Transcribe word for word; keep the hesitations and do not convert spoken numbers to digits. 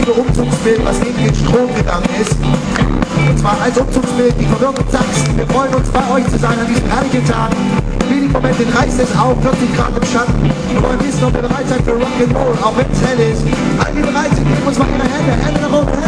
einzige Umzugsbild, was gegen den Strom gegangen ist. Und zwar als Umzugsbild die verwirrten Sachsen. Wir freuen uns, bei euch zu sein an diesem herrlichen Tag. Wenig Momente reißt es auf, vierzig Grad im Schatten. Wir wollen wissen, ob ihr bereit seid für Rock'n'Roll, auch wenn es hell ist. All die bereit sind, geben uns mal ihre Hände, Hände nach oben.